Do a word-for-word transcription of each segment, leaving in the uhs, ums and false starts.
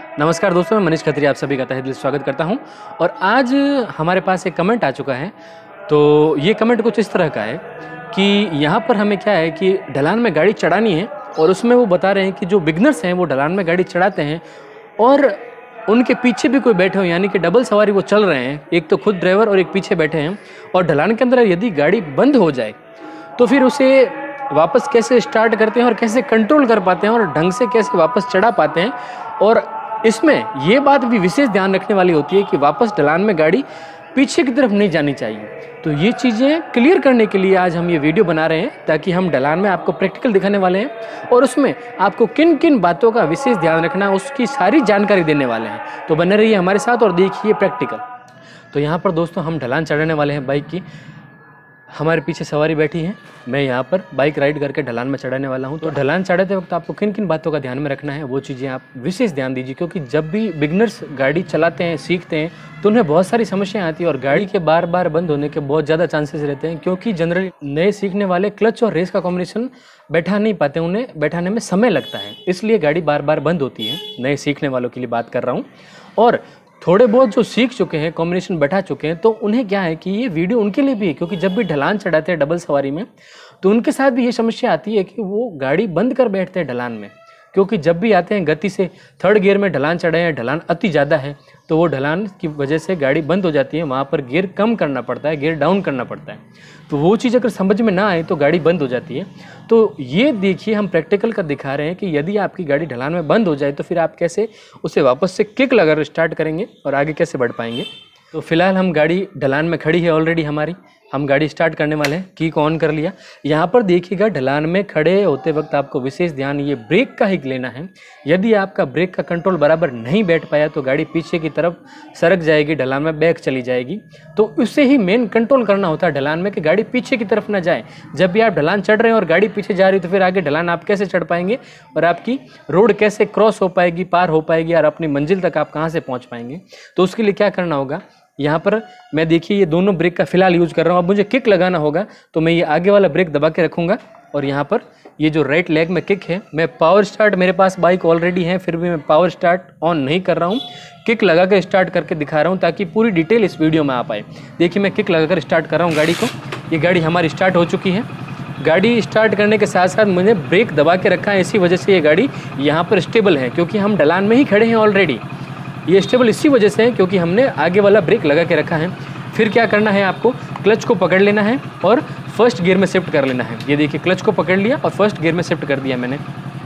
नमस्कार दोस्तों, मैं मनीष खत्री आप सभी का तहे दिल से स्वागत करता हूं। और आज हमारे पास एक कमेंट आ चुका है। तो ये कमेंट कुछ इस तरह का है कि यहाँ पर हमें क्या है कि ढलान में गाड़ी चढ़ानी है और उसमें वो बता रहे हैं कि जो बिगनर्स हैं वो ढलान में गाड़ी चढ़ाते हैं और उनके पीछे भी कोई बैठे हो, यानी कि डबल सवारी वो चल रहे हैं, एक तो खुद ड्राइवर और एक पीछे बैठे हैं। और ढलान के अंदर यदि गाड़ी बंद हो जाए तो फिर उसे वापस कैसे स्टार्ट करते हैं और कैसे कंट्रोल कर पाते हैं और ढंग से कैसे वापस चढ़ा पाते हैं। और इसमें ये बात भी विशेष ध्यान रखने वाली होती है कि वापस ढलान में गाड़ी पीछे की तरफ नहीं जानी चाहिए। तो ये चीज़ें क्लियर करने के लिए आज हम ये वीडियो बना रहे हैं, ताकि हम ढलान में आपको प्रैक्टिकल दिखाने वाले हैं और उसमें आपको किन किन बातों का विशेष ध्यान रखना है उसकी सारी जानकारी देने वाले हैं। तो बने रहिए हमारे साथ और देखिए प्रैक्टिकल। तो यहाँ पर दोस्तों हम ढलान चढ़ाने वाले हैं बाइक की। हमारे पीछे सवारी बैठी है, मैं यहाँ पर बाइक राइड करके ढलान में चढ़ाने वाला हूँ। तो ढलान चढ़ाते वक्त आपको किन किन बातों का ध्यान में रखना है वो चीज़ें आप विशेष ध्यान दीजिए, क्योंकि जब भी बिगनर्स गाड़ी चलाते हैं, सीखते हैं, तो उन्हें बहुत सारी समस्याएं आती है और गाड़ी के बार बार बंद होने के बहुत ज़्यादा चांसेस रहते हैं, क्योंकि जनरली नए सीखने वाले क्लच और रेस का कॉम्बिनेशन बैठा नहीं पाते, उन्हें बैठाने में समय लगता है, इसलिए गाड़ी बार बार बंद होती है। नए सीखने वालों के लिए बात कर रहा हूँ। और थोड़े बहुत जो सीख चुके हैं, कॉम्बिनेशन बैठा चुके हैं, तो उन्हें क्या है कि ये वीडियो उनके लिए भी है, क्योंकि जब भी ढलान चढ़ाते हैं डबल सवारी में तो उनके साथ भी ये समस्या आती है कि वो गाड़ी बंद कर बैठते हैं ढलान में। क्योंकि जब भी आते हैं गति से थर्ड गियर में ढलान चढ़े हैं, ढलान अति ज़्यादा है, तो वो ढलान की वजह से गाड़ी बंद हो जाती है। वहाँ पर गियर कम करना पड़ता है, गियर डाउन करना पड़ता है। तो वो चीज़ अगर समझ में ना आए तो गाड़ी बंद हो जाती है। तो ये देखिए हम प्रैक्टिकल कर दिखा रहे हैं कि यदि आपकी गाड़ी ढलान में बंद हो जाए तो फिर आप कैसे उसे वापस से किक लगाकर स्टार्ट करेंगे और आगे कैसे बढ़ पाएंगे। तो फिलहाल हम गाड़ी ढलान में खड़ी है ऑलरेडी हमारी, हम गाड़ी स्टार्ट करने वाले हैं। की को ऑन कर लिया। यहाँ पर देखिएगा ढलान में खड़े होते वक्त आपको विशेष ध्यान ये ब्रेक का ही लेना है। यदि आपका ब्रेक का कंट्रोल बराबर नहीं बैठ पाया तो गाड़ी पीछे की तरफ सरक जाएगी, ढलान में बैक चली जाएगी। तो उससे ही मेन कंट्रोल करना होता है ढलान में कि गाड़ी पीछे की तरफ ना जाए। जब भी आप ढलान चढ़ रहे हैं और गाड़ी पीछे जा रही है तो फिर आगे ढलान आप कैसे चढ़ पाएंगे और आपकी रोड कैसे क्रॉस हो पाएगी, पार हो पाएगी और अपनी मंजिल तक आप कहाँ से पहुँच पाएंगे। तो उसके लिए क्या करना होगा, यहाँ पर मैं देखिए ये दोनों ब्रेक का फिलहाल यूज कर रहा हूँ। अब मुझे किक लगाना होगा तो मैं ये आगे वाला ब्रेक दबा के रखूँगा और यहाँ पर ये जो राइट लेग में किक है, मैं पावर स्टार्ट, मेरे पास बाइक ऑलरेडी है फिर भी मैं पावर स्टार्ट ऑन नहीं कर रहा हूँ, किक लगा कर स्टार्ट करके दिखा रहा हूँ ताकि पूरी डिटेल इस वीडियो में आ पाए। देखिए मैं किक लगा कर स्टार्ट कर रहा हूँ गाड़ी को। ये गाड़ी हमारी स्टार्ट हो चुकी है। गाड़ी स्टार्ट करने के साथ साथ मैंने ब्रेक दबा के रखा है, इसी वजह से ये गाड़ी यहाँ पर स्टेबल है, क्योंकि हम ढलान में ही खड़े हैं ऑलरेडी। ये स्टेबल इसी वजह से है क्योंकि हमने आगे वाला ब्रेक लगा के रखा है। फिर क्या करना है, आपको क्लच को पकड़ लेना है और फर्स्ट गियर में शिफ्ट कर लेना है। ये देखिए क्लच को पकड़ लिया और फर्स्ट गियर में शिफ्ट कर दिया मैंने।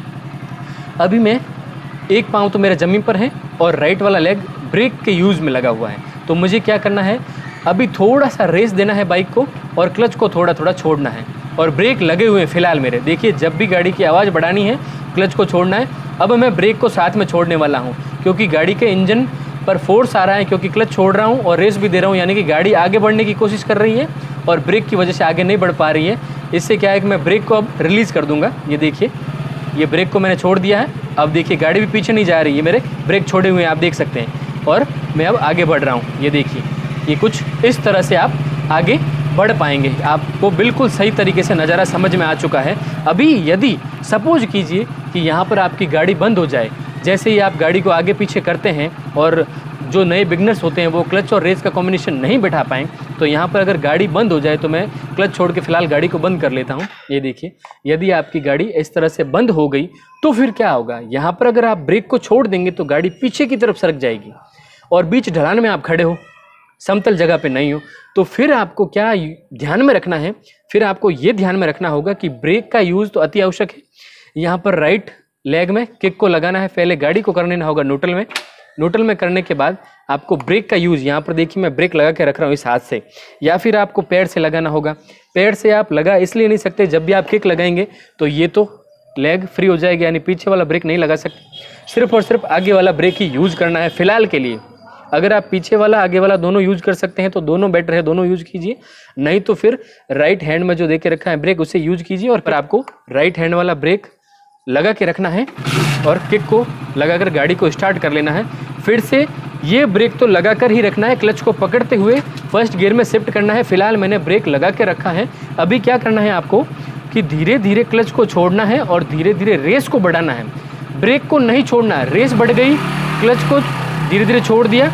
अभी मैं एक पाँव तो मेरा ज़मीन पर है और राइट वाला लेग ब्रेक के यूज़ में लगा हुआ है। तो मुझे क्या करना है, अभी थोड़ा सा रेस देना है बाइक को और क्लच को थोड़ा थोड़ा छोड़ना है और ब्रेक लगे हुए हैं फिलहाल मेरे। देखिए जब भी गाड़ी की आवाज़ बढ़ानी है क्लच को छोड़ना है। अब मैं ब्रेक को साथ में छोड़ने वाला हूँ क्योंकि गाड़ी के इंजन पर फोर्स आ रहा है, क्योंकि क्लच छोड़ रहा हूँ और रेस भी दे रहा हूँ, यानी कि गाड़ी आगे बढ़ने की कोशिश कर रही है और ब्रेक की वजह से आगे नहीं बढ़ पा रही है। इससे क्या है कि मैं ब्रेक को अब रिलीज़ कर दूंगा। ये देखिए ये ब्रेक को मैंने छोड़ दिया है। अब देखिए गाड़ी भी पीछे नहीं जा रही है, मेरे ब्रेक छोड़े हुए हैं आप देख सकते हैं, और मैं अब आगे बढ़ रहा हूँ। ये देखिए ये कुछ इस तरह से आप आगे बढ़ पाएंगे। आपको बिल्कुल सही तरीके से नज़ारा समझ में आ चुका है। अभी यदि सपोज कीजिए कि यहाँ पर आपकी गाड़ी बंद हो जाए, जैसे ही आप गाड़ी को आगे पीछे करते हैं और जो नए बिगनर्स होते हैं वो क्लच और रेस का कॉम्बिनेशन नहीं बैठा पाएँ, तो यहाँ पर अगर गाड़ी बंद हो जाए तो मैं क्लच छोड़ के फिलहाल गाड़ी को बंद कर लेता हूँ। ये देखिए यदि आपकी गाड़ी इस तरह से बंद हो गई तो फिर क्या होगा, यहाँ पर अगर आप ब्रेक को छोड़ देंगे तो गाड़ी पीछे की तरफ सरक जाएगी और बीच ढलान में आप खड़े हो, समतल जगह पे नहीं हो। तो फिर आपको क्या ध्यान में रखना है, फिर आपको ये ध्यान में रखना होगा कि ब्रेक का यूज़ तो अति आवश्यक है। यहाँ पर राइट लेग में किक को लगाना है, पहले गाड़ी को कर लेना होगा न्यूट्रल में। न्यूट्रल में करने के बाद आपको ब्रेक का यूज़, यहाँ पर देखिए मैं ब्रेक लगा के रख रहा हूँ इस हाथ से, या फिर आपको पैर से लगाना होगा। पैर से आप लगा इसलिए नहीं सकते, जब भी आप किक लगाएंगे तो ये तो लेग फ्री हो जाएगी, यानी पीछे वाला ब्रेक नहीं लगा सकते। सिर्फ और सिर्फ आगे वाला ब्रेक ही यूज़ करना है फिलहाल के लिए। अगर आप पीछे वाला आगे वाला दोनों यूज कर सकते हैं तो दोनों बेटर है, दोनों यूज कीजिए। नहीं तो फिर राइट हैंड में जो देके रखा है ब्रेक उसे यूज कीजिए और फिर आपको राइट हैंड वाला ब्रेक लगा के रखना है और किक को लगाकर गाड़ी को स्टार्ट कर लेना है। फिर से ये ब्रेक तो लगाकर ही रखना है, क्लच को पकड़ते हुए फर्स्ट गियर में शिफ्ट करना है। फिलहाल मैंने ब्रेक लगा के रखा है। अभी क्या करना है आपको कि धीरे धीरे क्लच को छोड़ना है और धीरे धीरे रेस को बढ़ाना है, ब्रेक को नहीं छोड़ना है। रेस बढ़ गई क्लच को धीरे धीरे छोड़ दिया।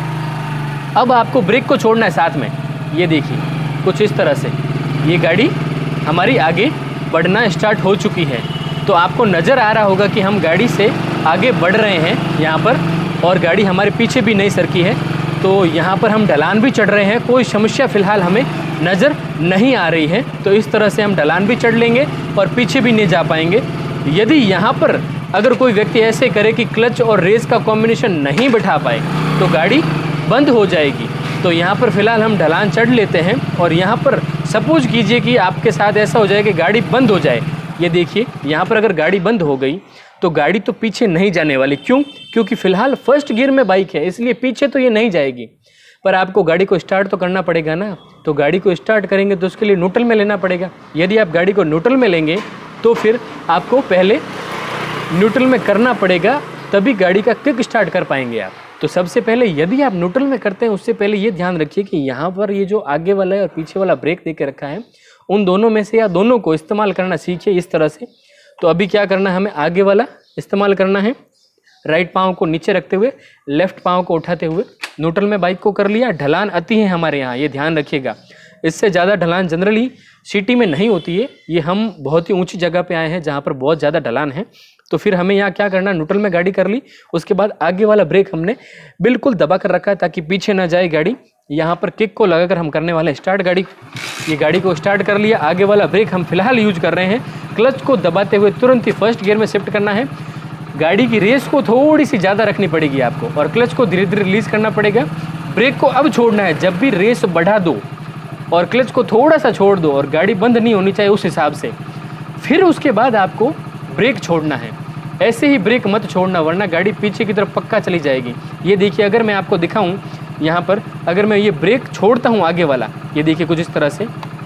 अब आपको ब्रेक को छोड़ना है साथ में। ये देखिए कुछ इस तरह से ये गाड़ी हमारी आगे बढ़ना स्टार्ट हो चुकी है। तो आपको नज़र आ रहा होगा कि हम गाड़ी से आगे बढ़ रहे हैं यहाँ पर, और गाड़ी हमारे पीछे भी नहीं सरकी है। तो यहाँ पर हम ढलान भी चढ़ रहे हैं, कोई समस्या फ़िलहाल हमें नज़र नहीं आ रही है। तो इस तरह से हम ढलान भी चढ़ लेंगे और पीछे भी नहीं जा पाएंगे। यदि यहाँ पर अगर कोई व्यक्ति ऐसे करे कि क्लच और रेस का कॉम्बिनेशन नहीं बैठा पाए तो गाड़ी बंद हो जाएगी। तो यहाँ पर फ़िलहाल हम ढलान चढ़ लेते हैं, और यहाँ पर सपोज कीजिए कि आपके साथ ऐसा हो जाए कि गाड़ी बंद हो जाए। ये देखिए यहाँ पर अगर गाड़ी बंद हो गई तो गाड़ी तो पीछे नहीं जाने वाली। क्यों? क्योंकि फ़िलहाल फर्स्ट गियर में बाइक है, इसलिए पीछे तो ये नहीं जाएगी। पर आपको गाड़ी को स्टार्ट तो करना पड़ेगा ना। तो गाड़ी को स्टार्ट करेंगे तो उसके लिए न्यूट्रल में लेना पड़ेगा। यदि आप गाड़ी को न्यूट्रल में लेंगे तो फिर आपको पहले न्यूट्रल में करना पड़ेगा, तभी गाड़ी का किक स्टार्ट कर पाएंगे आप। तो सबसे पहले यदि आप न्यूट्रल में करते हैं उससे पहले ये ध्यान रखिए कि यहाँ पर ये जो आगे वाला है और पीछे वाला ब्रेक दे के रखा है, उन दोनों में से या दोनों को इस्तेमाल करना सीखिए इस तरह से। तो अभी क्या करना है, हमें आगे वाला इस्तेमाल करना है। राइट पाँव को नीचे रखते हुए लेफ्ट पाँव को उठाते हुए न्यूट्रल में बाइक को कर लिया। ढलान अति है हमारे यहाँ, ये ध्यान रखिएगा। इससे ज़्यादा ढलान जनरली सिटी में नहीं होती है। ये हम बहुत ही ऊंची जगह पे आए हैं जहाँ पर बहुत ज़्यादा ढलान है। तो फिर हमें यहाँ क्या करना, न्यूट्रल में गाड़ी कर ली। उसके बाद आगे वाला ब्रेक हमने बिल्कुल दबा कर रखा है ताकि पीछे ना जाए गाड़ी। यहाँ पर किक को लगाकर हम करने वाले स्टार्ट गाड़ी। ये गाड़ी को स्टार्ट कर लिया। आगे वाला ब्रेक हम फिलहाल यूज कर रहे हैं। क्लच को दबाते हुए तुरंत ही फर्स्ट गियर में शिफ्ट करना है। गाड़ी की रेस को थोड़ी सी ज़्यादा रखनी पड़ेगी आपको, और क्लच को धीरे धीरे रिलीज़ करना पड़ेगा। ब्रेक को अब छोड़ना है। जब भी रेस बढ़ा दो और क्लच को थोड़ा सा छोड़ दो, और गाड़ी बंद नहीं होनी चाहिए उस हिसाब से, फिर उसके बाद आपको ब्रेक छोड़ना है। ऐसे ही ब्रेक मत छोड़ना, वरना गाड़ी पीछे की तरफ पक्का चली जाएगी। ये देखिए अगर मैं आपको दिखाऊं यहाँ पर, अगर मैं ये ब्रेक छोड़ता हूँ आगे वाला, ये देखिए कुछ इस तरह से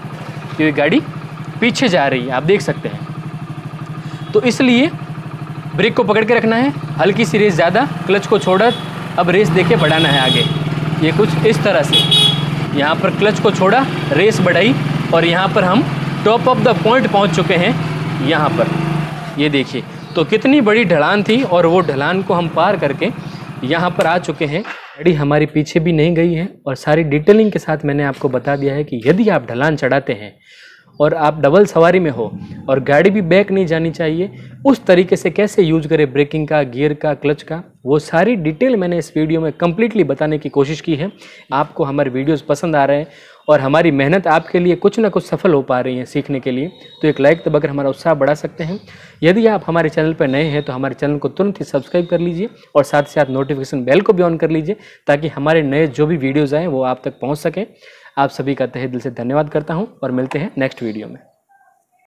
ये गाड़ी पीछे जा रही है, आप देख सकते हैं। तो इसलिए ब्रेक को पकड़ के रखना है। हल्की सी रेस ज़्यादा, क्लच को छोड़ा, अब रेस देके बढ़ाना है आगे। ये कुछ इस तरह से यहाँ पर क्लच को छोड़ा, रेस बढ़ाई, और यहाँ पर हम टॉप ऑफ द पॉइंट पहुँच चुके हैं। यहाँ पर ये देखिए तो कितनी बड़ी ढलान थी, और वो ढलान को हम पार करके यहाँ पर आ चुके हैं। गाड़ी हमारी पीछे भी नहीं गई है, और सारी डिटेलिंग के साथ मैंने आपको बता दिया है कि यदि आप ढलान चढ़ाते हैं और आप डबल सवारी में हो और गाड़ी भी बैक नहीं जानी चाहिए, उस तरीके से कैसे यूज करें ब्रेकिंग का, गियर का, क्लच का, वो सारी डिटेल मैंने इस वीडियो में कम्प्लीटली बताने की कोशिश की है। आपको हमारे वीडियोस पसंद आ रहे हैं और हमारी मेहनत आपके लिए कुछ ना कुछ सफल हो पा रही है सीखने के लिए, तो एक लाइक दबाकर हमारा उत्साह बढ़ा सकते हैं। यदि आप हमारे चैनल पर नए हैं तो हमारे चैनल को तुरंत ही सब्सक्राइब कर लीजिए, और साथ ही साथ नोटिफिकेशन बेल को भी ऑन कर लीजिए, ताकि हमारे नए जो भी वीडियोज़ आएँ वो आप तक पहुँच सकें। आप सभी का तहे दिल से धन्यवाद करता हूँ, और मिलते हैं नेक्स्ट वीडियो में।